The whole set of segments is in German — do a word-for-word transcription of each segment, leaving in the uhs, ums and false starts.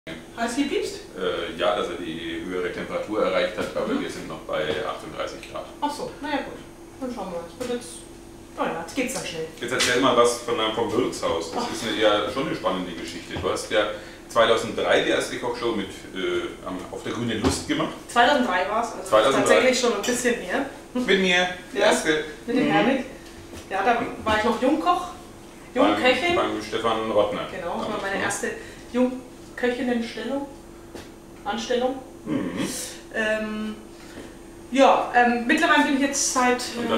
Heiß gepiepst? Äh, ja, dass er die höhere Temperatur erreicht hat, aber mhm. wir sind noch bei achtunddreißig Grad. Ach so, naja gut. Dann schauen wir mal. Das wird jetzt, oh ja, jetzt geht's dann schnell. Jetzt erzähl mal was von einem, vom Wirtshaus. Das Ach. ist eine, eher schon eine spannende Geschichte. Du hast ja zweitausenddrei die erste Kochshow mit, äh, auf der Grünen Lust gemacht. zweitausenddrei war es, also zweitausenddrei. Tatsächlich schon ein bisschen mehr. Mit mir, die ja, erste. Mit dem mhm. Herwig. Ja, da war ich noch Jungkoch, Jungköchin. Beim, beim Stefan Rottner. Genau, das war meine erste Jungköchinnenstellung, Anstellung. Mhm. Ähm, ja, ähm, mittlerweile bin ich jetzt seit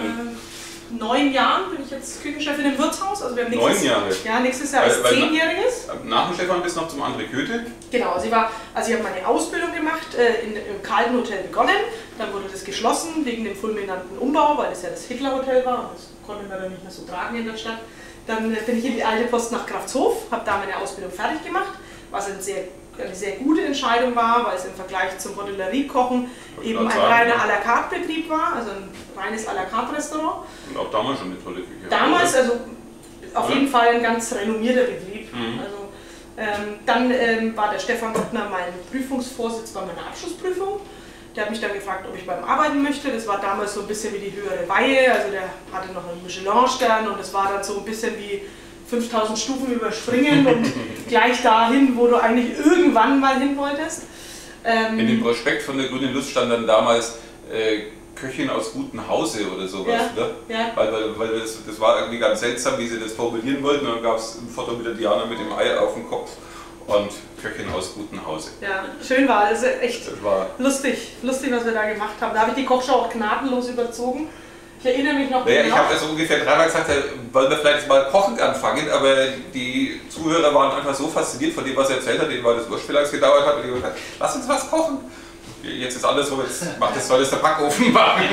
äh, neun Jahren bin ich jetzt Küchenchefin im Wirtshaus. Also wir haben nächstes, neun Jahre? Ja, nächstes Jahr ist zehnjähriges. Nach dem Stefan bist du noch zum André Köthe? Genau, also ich, war, also ich habe meine Ausbildung gemacht, äh, in, im Kalten Hotel begonnen. Dann wurde das geschlossen wegen dem fulminanten Umbau, weil es ja das Hitler-Hotel war. Und das konnte man dann nicht mehr so tragen in der Stadt. Dann äh, bin ich in die alte Post nach Kraftshof, habe da meine Ausbildung fertig gemacht, was ein sehr eine sehr gute Entscheidung war, weil es im Vergleich zum Hotelleriekochen eben ein sagen, reiner à la carte Betrieb war, also ein reines à la carte Restaurant. Und auch damals schon eine tolle Küche. Damals, also auf ja. jeden Fall ein ganz renommierter Betrieb. Mhm. Also, ähm, dann ähm, war der Stefan Rottner mein Prüfungsvorsitz bei meiner Abschlussprüfung. Der hat mich dann gefragt, ob ich beim Arbeiten möchte. Das war damals so ein bisschen wie die höhere Weihe, also der hatte noch einen Michelin-Stern und das war dann so ein bisschen wie fünftausend Stufen überspringen und gleich dahin, wo du eigentlich irgendwann mal hin wolltest. Ähm In dem Prospekt von der Grünen Lust stand dann damals äh, Köchin aus gutem Hause oder sowas. Ja, ne? ja. Weil, weil, weil das, das war irgendwie ganz seltsam, wie sie das formulieren wollten. Und dann gab es ein Foto mit der Diana mit dem Ei auf dem Kopf und Köchin aus gutem Hause. Ja, schön war. Also echt das war lustig, lustig, was wir da gemacht haben. Da habe ich die Kochshow auch gnadenlos überzogen. Ich erinnere mich noch. Naja, genau. Ich habe so ungefähr dreimal gesagt, wollen wir vielleicht mal kochend anfangen, aber die Zuhörer waren einfach so fasziniert von dem, was er erzählt hat, denen weil das Wurst vielleicht gedauert hat und die haben gesagt, lass uns was kochen. Jetzt ist alles so, jetzt macht das, soll das der Backofen machen.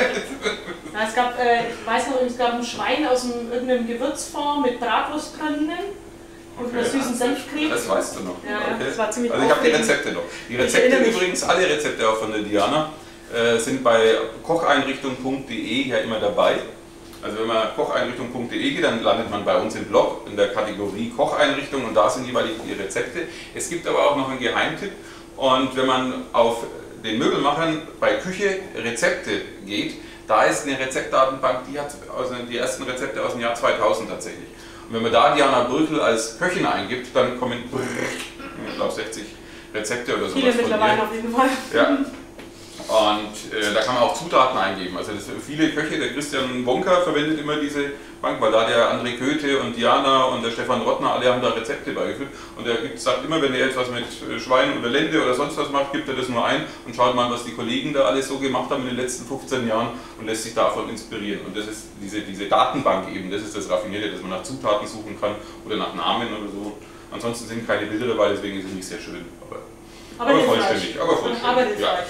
Ja, es gab, äh, ich weiß noch, es gab ein Schwein aus einem, irgendeinem Gewürzfond mit Bratwurstpralinen und okay. einer süßen Senfcreme. Das weißt du noch. Ja, ja, okay. das war ziemlich Also ich habe die Rezepte noch. Die Rezepte übrigens, alle Rezepte auch von der Diana, äh, sind bei kocheinrichtung punkt de ja immer dabei. Also wenn man kocheinrichtung punkt de geht, dann landet man bei uns im Blog in der Kategorie Kocheinrichtung und da sind jeweilig die Rezepte. Es gibt aber auch noch einen Geheimtipp und wenn man auf den Möbelmachern bei Küche Rezepte geht, da ist eine Rezeptdatenbank, die hat also die ersten Rezepte aus dem Jahr zweitausend tatsächlich. Und wenn man da Diana Brügel als Köchin eingibt, dann kommen, ich glaube, sechzig Rezepte oder sowas. Viele mittlerweile auf jeden Fall. Ja. Und äh, da kann man auch Zutaten eingeben. Also das, viele Köche, der Christian Wonka verwendet immer diese Bank, weil da der André Köthe und Diana und der Stefan Rottner, alle haben da Rezepte beigefügt. Und er gibt, sagt immer, wenn er etwas mit Schwein oder Lende oder sonst was macht, gibt er das nur ein und schaut mal, was die Kollegen da alles so gemacht haben in den letzten fünfzehn Jahren und lässt sich davon inspirieren. Und das ist diese, diese Datenbank eben, das ist das Raffinierte, dass man nach Zutaten suchen kann oder nach Namen oder so. Ansonsten sind keine Bilder dabei, deswegen ist es nicht sehr schön. Aber, aber, aber vollständig. Aber vollständig. Aber ja.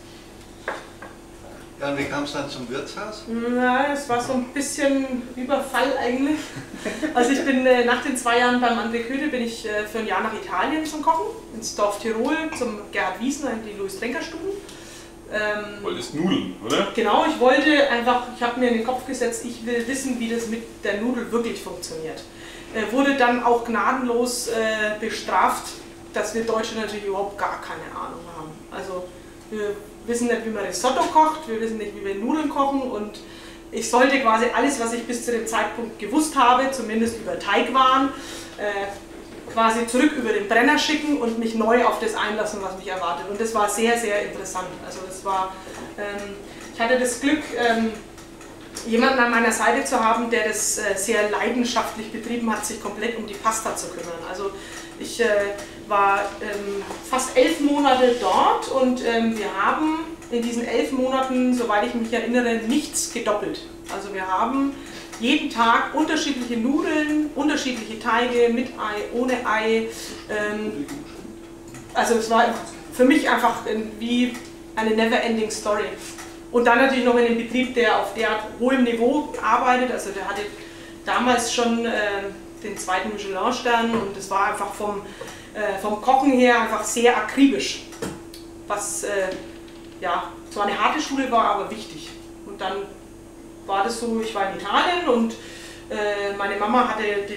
Ja, und wie kam es dann zum Wirtshaus? Na, es war so ein bisschen Überfall eigentlich. Also ich bin äh, nach den zwei Jahren beim André Köthe bin ich äh, für ein Jahr nach Italien zum Kochen, ins Dorf Tirol, zum Gerhard Wiesner in die Louis-Trenker-Stuben. Ähm, Wolltest Nudeln, oder? Genau, ich wollte einfach, ich habe mir in den Kopf gesetzt, ich will wissen, wie das mit der Nudel wirklich funktioniert. Äh, wurde dann auch gnadenlos äh, bestraft, dass wir Deutsche natürlich überhaupt gar keine Ahnung haben. Also wir wissen nicht, wie man Risotto kocht, wir wissen nicht, wie wir Nudeln kochen und ich sollte quasi alles, was ich bis zu dem Zeitpunkt gewusst habe, zumindest über Teigwaren, äh, quasi zurück über den Brenner schicken und mich neu auf das einlassen, was mich erwartet. Und das war sehr, sehr interessant. Also das war, ähm, ich hatte das Glück, ähm, jemanden an meiner Seite zu haben, der das äh, sehr leidenschaftlich betrieben hat, sich komplett um die Pasta zu kümmern. Also ich äh, war ähm, fast elf Monate dort und ähm, wir haben in diesen elf Monaten, soweit ich mich erinnere, nichts gedoppelt. Also wir haben jeden Tag unterschiedliche Nudeln, unterschiedliche Teige, mit Ei, ohne Ei. Ähm, also es war für mich einfach wie eine never-ending Story. Und dann natürlich noch in einem Betrieb, der auf derart hohem Niveau arbeitet. Also der hatte damals schon äh, den zweiten Michelin-Stern und es war einfach vom, äh, vom Kochen her einfach sehr akribisch. Was äh, ja, zwar eine harte Schule war, aber wichtig. Und dann war das so, ich war in Italien und äh, meine Mama hatte den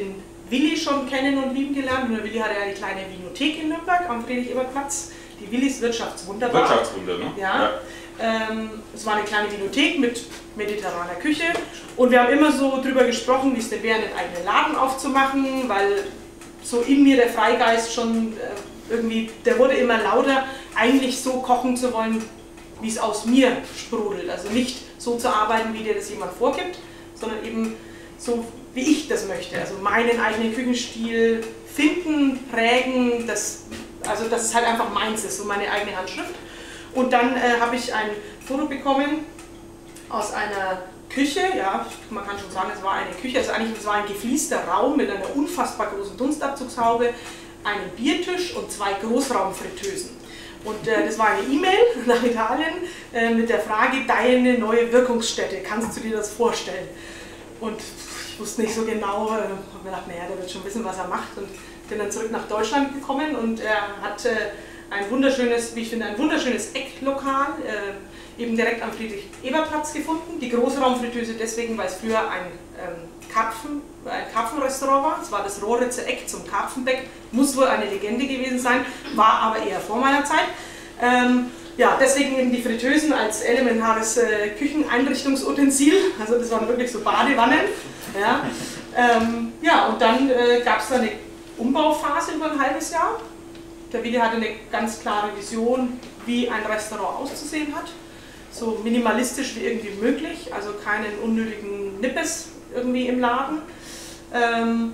Willi schon kennen und lieben gelernt. Und der Willi hatte eine kleine Vinothek in Nürnberg am Friedrich-Ebert-Platz. Die Willis Wirtschaftswunder. Wirtschaftswunder, ne? Ja. ja. Ähm, es war eine kleine Vinothek mit mediterraner Küche. Und wir haben immer so drüber gesprochen, wie es denn wäre, einen eigenen Laden aufzumachen, weil so in mir der Freigeist schon äh, irgendwie, der wurde immer lauter, eigentlich so kochen zu wollen, wie es aus mir sprudelt. Also nicht so zu arbeiten, wie dir das jemand vorgibt, sondern eben so, wie ich das möchte. Also meinen eigenen Küchenstil finden, prägen, das, also dass es halt einfach meins ist, so meine eigene Handschrift. Und dann äh, habe ich ein Foto bekommen aus einer Küche, ja, man kann schon sagen, es war eine Küche, also eigentlich es war ein gefliester Raum mit einer unfassbar großen Dunstabzugshaube, einem Biertisch und zwei Großraumfritteusen. Und äh, das war eine E-Mail nach Italien äh, mit der Frage, deine neue Wirkungsstätte, kannst du dir das vorstellen? Und ich wusste nicht so genau, äh, habe mir gedacht, naja, der wird schon wissen, was er macht. Und bin dann zurück nach Deutschland gekommen und er hat äh, ein wunderschönes, wie ich finde, ein wunderschönes Ecklokal, äh, eben direkt am Friedrich-Ebert-Platz gefunden. Die Großraumfritteuse deswegen, weil es früher ein, ähm, Karpfen, ein Karpfenrestaurant war. Es war das Rohritzer Eck zum Karpfenbeck, muss wohl eine Legende gewesen sein, war aber eher vor meiner Zeit. Ähm, ja, deswegen eben die Fritteusen als elementares äh, Kücheneinrichtungsutensil, also das waren wirklich so Badewannen. Ja, ähm, ja und dann äh, gab es da eine Umbauphase über ein halbes Jahr. Der Willi hatte eine ganz klare Vision, wie ein Restaurant auszusehen hat. So minimalistisch wie irgendwie möglich, also keinen unnötigen Nippes irgendwie im Laden. Ähm,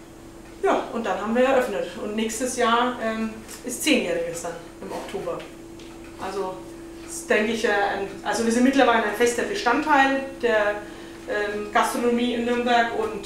ja, und dann haben wir eröffnet. Und nächstes Jahr ähm, ist zehnjähriges dann im Oktober. Also das denke ich, äh, also wir sind mittlerweile ein fester Bestandteil der ähm, Gastronomie in Nürnberg und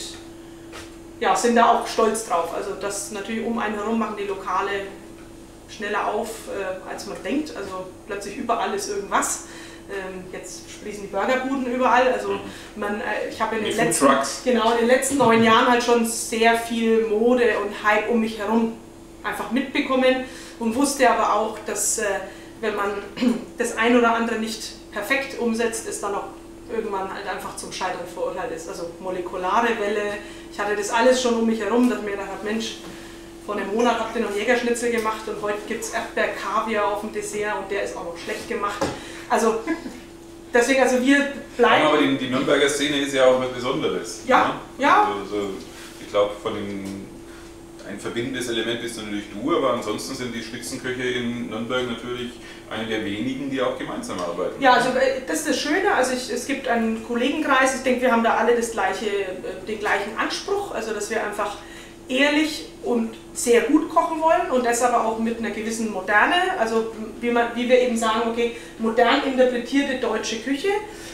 ja, sind da auch stolz drauf. Also das natürlich um einen herum machen die Lokale schneller auf, äh, als man denkt. Also plötzlich überall ist irgendwas. Ähm, jetzt sprießen die Burgerbuden überall. Also man, äh, ich habe in, den letzten, genau, in den letzten neun Jahren halt schon sehr viel Mode und Hype um mich herum einfach mitbekommen und wusste aber auch, dass äh, wenn man das ein oder andere nicht perfekt umsetzt, es dann auch irgendwann halt einfach zum Scheitern verurteilt ist. Also molekulare Welle, ich hatte das alles schon um mich herum, dass mir gedacht habe, Mensch, vor einem Monat habt ihr noch Jägerschnitzel gemacht und heute gibt es Erdbeer-Kaviar auf dem Dessert und der ist auch noch schlecht gemacht. Also deswegen, also wir bleiben... Aber die, die Nürnberger Szene ist ja auch was Besonderes. Ja, ne? ja. Also, so, ich glaube, von den, ein verbindendes Element bist natürlich du, aber ansonsten sind die Spitzenköche in Nürnberg natürlich eine der wenigen, die auch gemeinsam arbeiten. Ja, also das ist das Schöne, also ich, es gibt einen Kollegenkreis, ich denke, wir haben da alle das gleiche, den gleichen Anspruch, also dass wir einfach ehrlich und sehr gut kochen wollen und das aber auch mit einer gewissen Moderne, also wie, man, wie wir eben sagen, okay, modern interpretierte deutsche Küche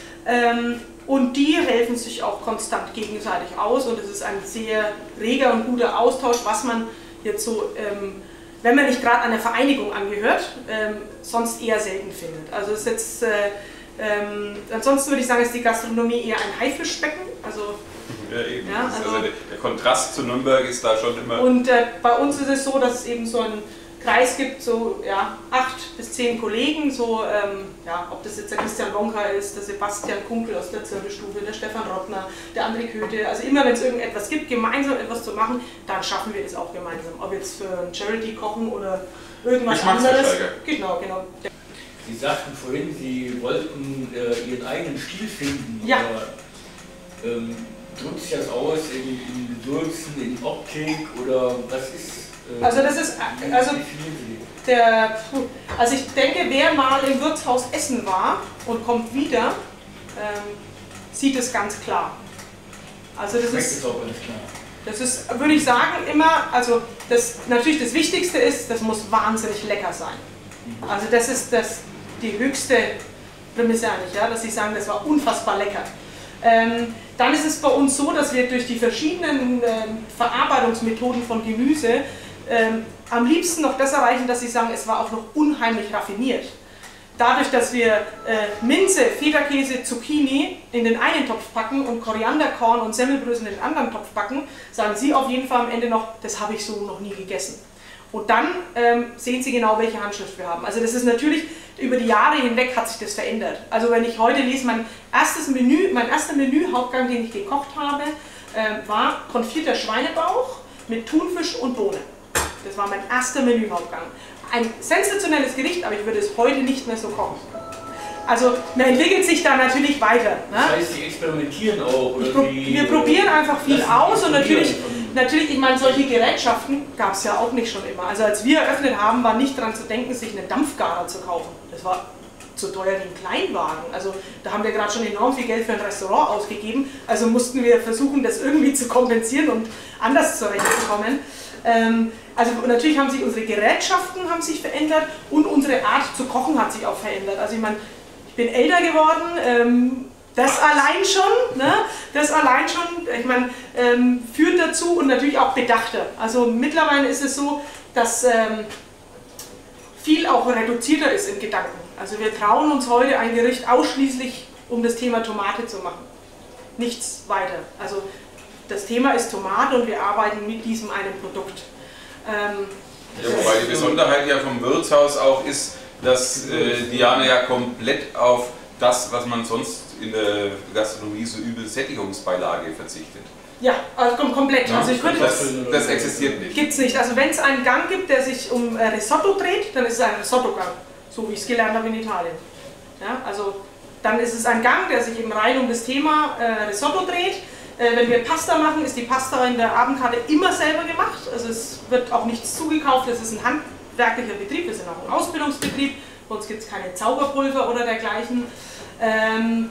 ähm, und die helfen sich auch konstant gegenseitig aus und es ist ein sehr reger und guter Austausch, was man jetzt so, ähm, wenn man nicht gerade einer Vereinigung angehört, ähm, sonst eher selten findet. Also es ist jetzt, äh, ähm, ansonsten würde ich sagen, ist die Gastronomie eher ein Haifischbecken, also Ja, eben. Ja, also also der, der Kontrast zu Nürnberg ist da schon immer... Und äh, bei uns ist es so, dass es eben so einen Kreis gibt, so ja, acht bis zehn Kollegen, so, ähm, ja, ob das jetzt der Christian Wonka ist, der Sebastian Kunkel aus der Zirbelstube, der Stefan Rottner, der André Köthe, also immer wenn es irgendetwas gibt, gemeinsam etwas zu machen, dann schaffen wir es auch gemeinsam. Ob jetzt für ein Charity kochen oder irgendwas anderes. Genau, genau. Sie sagten vorhin, Sie wollten äh, Ihren eigenen Stil finden. Ja. Aber, ähm, drückt sich das aus in, in Würzen, in Optik oder was ist? Äh, also das ist, also der, also ich denke, wer mal im Wirtshaus essen war und kommt wieder, ähm, sieht es ganz klar. Also das ist, ist auch ganz klar. Das ist, würde ich sagen, immer, also das natürlich das Wichtigste ist, das muss wahnsinnig lecker sein. Also das ist das, die höchste Prämisse eigentlich, ja, dass sie sagen, das war unfassbar lecker. Ähm, dann ist es bei uns so, dass wir durch die verschiedenen ähm, Verarbeitungsmethoden von Gemüse ähm, am liebsten noch das erreichen, dass sie sagen, es war auch noch unheimlich raffiniert. Dadurch, dass wir äh, Minze, Federkäse, Zucchini in den einen Topf packen und Korianderkorn und Semmelbrösel in den anderen Topf packen, sagen sie auf jeden Fall am Ende noch, das habe ich so noch nie gegessen. Und dann ähm, sehen Sie genau, welche Handschrift wir haben. Also das ist natürlich, über die Jahre hinweg hat sich das verändert. Also wenn ich heute lese, mein erstes Menü, mein erster Menühauptgang, den ich gekocht habe, äh, war konfierter Schweinebauch mit Thunfisch und Bohnen. Das war mein erster Menühauptgang. Ein sensationelles Gericht, aber ich würde es heute nicht mehr so kochen. Also man entwickelt sich da natürlich weiter. Ne? Das heißt, Sie experimentieren auch? Oder Pro Sie, wir probieren einfach viel aus und natürlich, von, natürlich, ich meine, solche Gerätschaften gab es ja auch nicht schon immer. Also als wir eröffnet haben, war nicht daran zu denken, sich einen Dampfgarer zu kaufen. Das war so teuer wie ein Kleinwagen. Also da haben wir gerade schon enorm viel Geld für ein Restaurant ausgegeben. Also mussten wir versuchen, das irgendwie zu kompensieren und anders zurechtzukommen. Ähm, also natürlich haben sich unsere Gerätschaften haben sich verändert und unsere Art zu kochen hat sich auch verändert. Also ich meine, ich bin älter geworden, ähm, das allein schon, ne? das allein schon, ich meine, ähm, führt dazu und natürlich auch bedachter. Also mittlerweile ist es so, dass ähm, viel auch reduzierter ist im Gedanken. Also wir trauen uns heute ein Gericht ausschließlich um das Thema Tomate zu machen. Nichts weiter. Also das Thema ist Tomate und wir arbeiten mit diesem einen Produkt. Ähm, ja, wobei die Besonderheit ja vom Wirtshaus auch ist, dass äh, Diana ja komplett auf das, was man sonst in der Gastronomie so übel Sättigungsbeilage verzichtet. Ja, also kom komplett. Ja, also ich könnte das, das existiert nicht. Gibt es nicht. Also wenn es einen Gang gibt, der sich um äh, Risotto dreht, dann ist es ein Risotto-Gang, so wie ich es gelernt habe in Italien. Ja, also dann ist es ein Gang, der sich eben rein um das Thema äh, Risotto dreht. Äh, wenn wir Pasta machen, ist die Pasta in der Abendkarte immer selber gemacht. Also es wird auch nichts zugekauft, es ist ein handwerklicher Betrieb, wir sind auch ein Ausbildungsbetrieb. Bei uns gibt es keine Zauberpulver oder dergleichen. Ähm,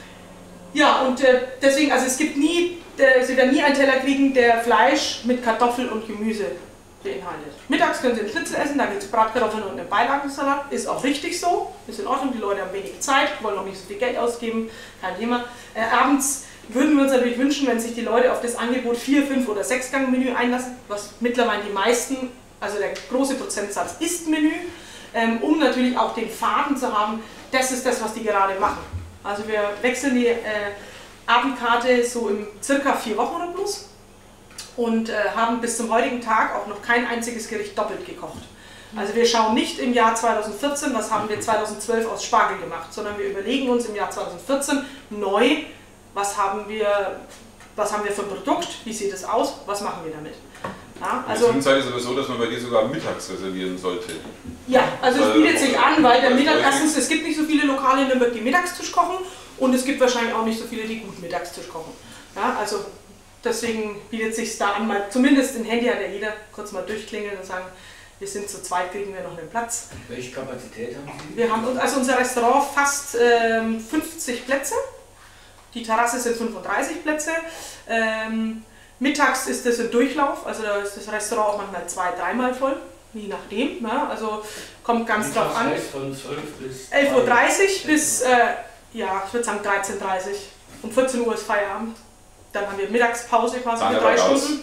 ja, und äh, deswegen, also es gibt nie, äh, Sie werden nie einen Teller kriegen, der Fleisch mit Kartoffel und Gemüse beinhaltet. Mittags können Sie einen Schnitzel essen, da gibt es Bratkartoffeln und einen Beilagensalat. Ist auch richtig so, ist in Ordnung, die Leute haben wenig Zeit, wollen auch nicht so viel Geld ausgeben, kein Thema. Äh, abends würden wir uns natürlich wünschen, wenn sich die Leute auf das Angebot vier, fünf oder sechs Gang Menü einlassen, was mittlerweile die meisten, also der große Prozentsatz ist Menü, ähm, um natürlich auch den Faden zu haben, das ist das, was die gerade machen. Also wir wechseln die äh, Abendkarte so im circa vier Wochen Rhythmus und äh, haben bis zum heutigen Tag auch noch kein einziges Gericht doppelt gekocht. Also wir schauen nicht im Jahr zweitausendvierzehn, was haben wir zweitausendzwölf aus Spargel gemacht, sondern wir überlegen uns im Jahr zweitausendvierzehn neu, was haben wir, was haben wir für ein Produkt, wie sieht es aus, was machen wir damit. Ja, also, in der Zwischenzeit ist es aber so, dass man bei dir sogar mittags reservieren sollte. Ja, also es bietet sich an, weil der Mittag, erstens, es gibt nicht so viele Lokale in Nürnberg, die Mittagstisch kochen und es gibt wahrscheinlich auch nicht so viele, die gut Mittagstisch kochen. Ja, also deswegen bietet es sich da an, mal zumindest im Handy hat ja jeder kurz mal durchklingeln und sagen, wir sind zu zweit, kriegen wir noch einen Platz. Welche Kapazität haben Sie? Wir haben also unser Restaurant fast ähm, fünfzig Plätze, die Terrasse sind fünfunddreißig Plätze. Ähm, Mittags ist es ein Durchlauf, also da ist das Restaurant auch manchmal zwei-, dreimal voll, je nachdem. Ne? Also kommt ganz drauf an. Von zwölf bis elf Uhr dreißig bis, äh, ja, ich würde sagen dreizehn Uhr dreißig. Um vierzehn Uhr ist Feierabend. Dann haben wir Mittagspause quasi für drei Stunden.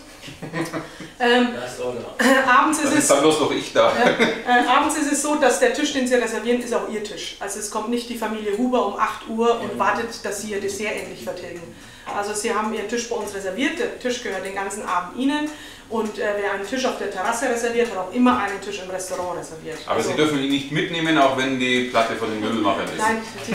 ähm, äh, abends ist dann ist es, dann bloß noch ich da. äh, abends ist es so, dass der Tisch, den Sie reservieren, ist auch Ihr Tisch. Also es kommt nicht die Familie Huber um acht Uhr und wartet, dass Sie Ihr Dessert endlich vertilgen. Also Sie haben Ihren Tisch bei uns reserviert, der Tisch gehört den ganzen Abend Ihnen und äh, wer einen Tisch auf der Terrasse reserviert, hat auch immer einen Tisch im Restaurant reserviert. Aber also, Sie dürfen ihn nicht mitnehmen, auch wenn die Platte von den Möbelmachern ist. Nein,